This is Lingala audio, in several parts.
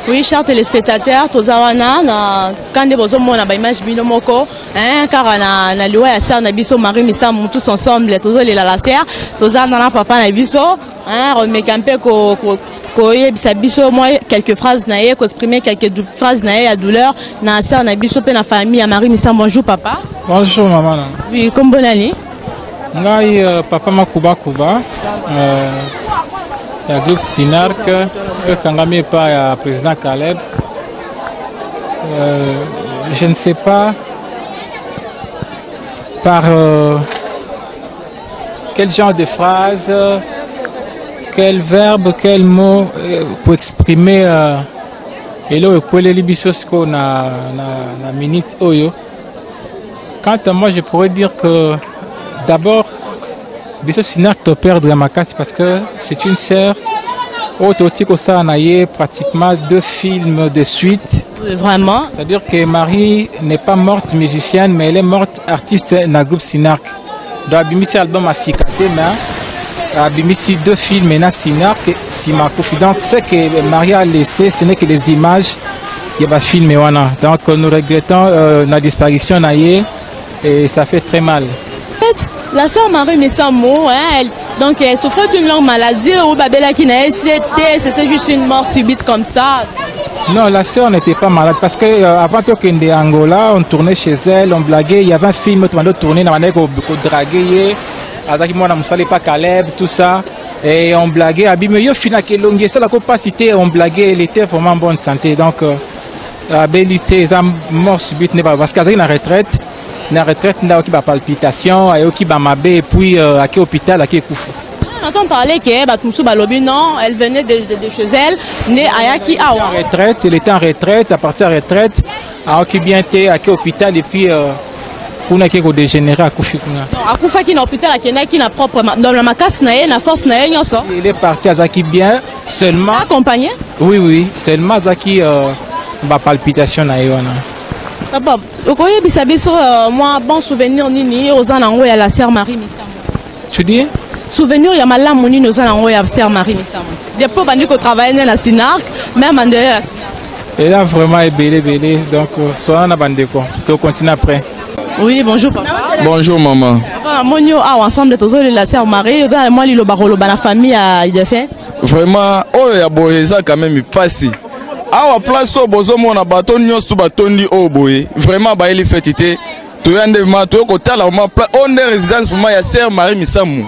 Oui, chers téléspectateurs, Tozawana, quand vous avez une image binomoko, car on a loué à Serre Nabiso, Marie Missam, tous ensemble, tous les la serre, Tozana papa Nabiso, on met campé moi quelques phrases naïe, exprimer quelques phrases naïe à douleur, na Serre Nabiso, pe na famille, à Marie Missam, bonjour papa. Bonjour maman. Oui, comme bonne année. Ngai papa Makuba Kuba. Le groupe Sinarc, Kangami par le président Caleb. Je ne sais pas par quel genre de phrase, quel verbe, quel mot pour exprimer Elo Ekwele Libisosko na minute Oyo. Quant à moi, je pourrais dire que d'abord, Biso Sinarc te perdre ma casse parce que c'est une sœur. Autotique ça a pratiquement 2 films de suite. Vraiment. C'est-à-dire que Marie n'est pas morte musicienne, mais elle est morte artiste dans le groupe Sinarc. Donc Abimisi album a cicaté, mais Abimisi 2 films maintenant Sinarc, Simakofi. Donc ce que Marie a laissé, ce n'est que les images. Il y a film et voilà. Donc nous regrettons la disparition et ça fait très mal. La sœur Marie Missamo, donc elle souffrait d'une longue maladie ou Babela qui c'était juste une mort subite comme ça. Non, la sœur n'était pas malade parce que avant de Angola, on tournait chez elle, on blaguait. Il y avait un film où on tournait, on avait dragué, avec moi on ne savait pas Caleb, tout ça, et on blaguait. Mais yo fina que longue, ça la capacité, on blaguait, elle était vraiment en bonne santé. Donc, abilité, la mort subite n'est pas parce qu'elle est en retraite. Na retraite n'a aucune palpitation, a aucune bamabé et puis à quel hôpital, à quel couf. On entend parler que Batmoussou Balobi non, elle venait de chez elle, née à Yaki Awa. Retraite, elle était en retraite, à partir de la retraite, à aucun bien été à quel hôpital et puis pour n'a qu'au dégénérer à Koufi. À Koufa qui n'a hôpital à Kena qui n'a propre dans la macasse nae, na force nae nyoso. Il est parti à Zaki bien seulement. Accompagné? Oui, seulement Zaki ba palpitation nae wana. Papa, moi, bon souvenir nini aux anango et à la sœur Marie Missamo. Tu dis? Souvenir, il y a mal à moni aux anango et à la sœur Marie Missamo. Des pauvres bandits qui travaillent dans la Sinarc, même en dehors. Et là, vraiment, est belé. Donc, soit on a bandé quoi. Tu continues après. Oui, bonjour papa. Bonjour maman. Ensemble, tous les la sœur Marie, moi, il y a la famille à Idefé. Vraiment, oh, il y a Boéza quand même, il passe. Awa place au bozo mona baton nyos tu batondi au boye vraiment ba ili fetité to yande ma to ko tala ma on est résidence pour ya sœur Marie Missamu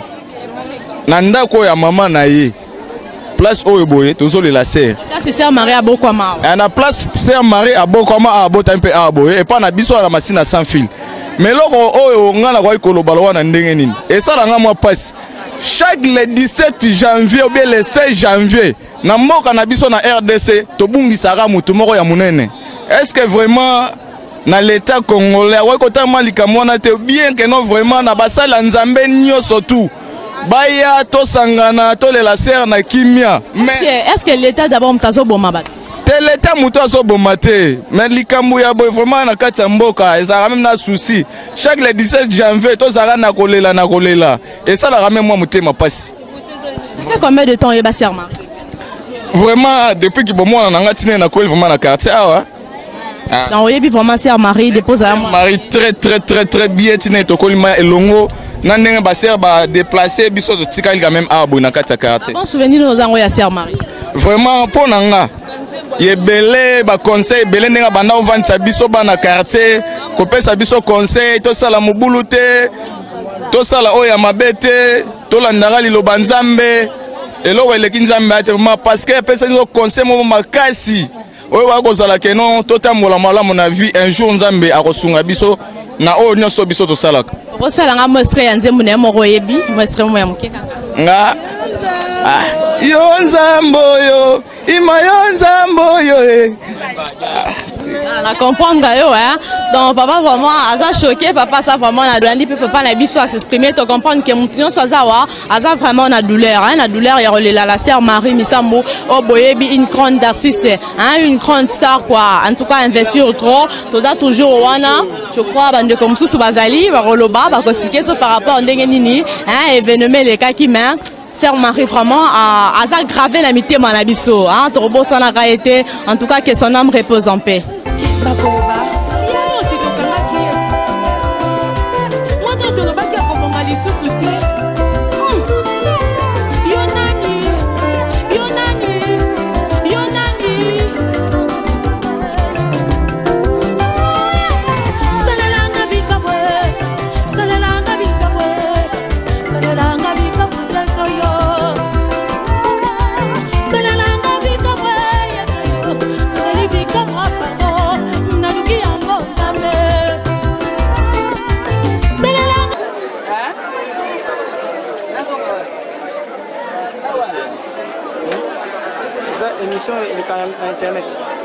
nanda ko ya maman na ye place au boye to zo la sœur place sœur Marie a bokoma na place sœur Marie a bokoma a botampe a boye et pas na biso la machine sans fil mais loko o ngana ko ikoloba wana ndenge nini et ça la nga passe chaque le 17 janvier ou bien le 16 janvier na mboka na biso na RDC tobungisaka mutu moko ya munene. Est-ce que vraiment na l'état congolais ouais kota malika mona te bien que non vraiment na basala nzambe nyoso tout baya to sangana to le la serre na kimia mais est-ce que l'état d'abord mtazo bomba te l'état mutu azo bomate mais likambu ya boy vraiment na kati ya mboka ezaka même na souci chaque le 17 janvier to zaka na kolela et ça la ramène moi mutema pasi. Ça fait combien de temps et sœur Marie? Vraiment, depuis que moi on a tenu na vraiment na quartier donc oui vraiment sœur Marie dépose à moi. Marie très bien tenu to kolima elongo na ndenge ba sœur ba déplacer biso to tikali quand même à na quartier. Bon souvenir nos ango ya sœur Marie. Vraiment pour nanga yebele ba conseil belé ndenge banda ovantisa biso ba na quartier ko pesa biso conseil to sala mobulu te to sala oya mabete to landaka liloba nzambe. Et là où elle est parce que personne ne conseille mon makasi. Oui, que non, totalement la mon avis un jour nzambe a reçu biso na o nyoso biso to salaka. Ko sala nga mostre ya nzembo na mo royebi, mostre mo ya mukeka. Nga yo nzambo yo, ima yo nzambo yo. On comprendre hein. Donc papa vraiment a choqué papa ça vraiment la douleur papa na biso à s'exprimer to comprendre que moutinyo soit zawa a vraiment na douleur hein la douleur il y a la sœur Marie Missambo oh boyebi une grande artiste hein une grande star quoi en tout cas investir trop to ça toujours wana je crois bande comme sous bazali ba roloba ba expliquer ça par rapport ndenge nini hein événement les cas qui main Sœur Marie vraiment a gravé la mité manabiso. Hein, Torobo Sanaka été, en tout cas que son âme repose en paix. Émission Internet.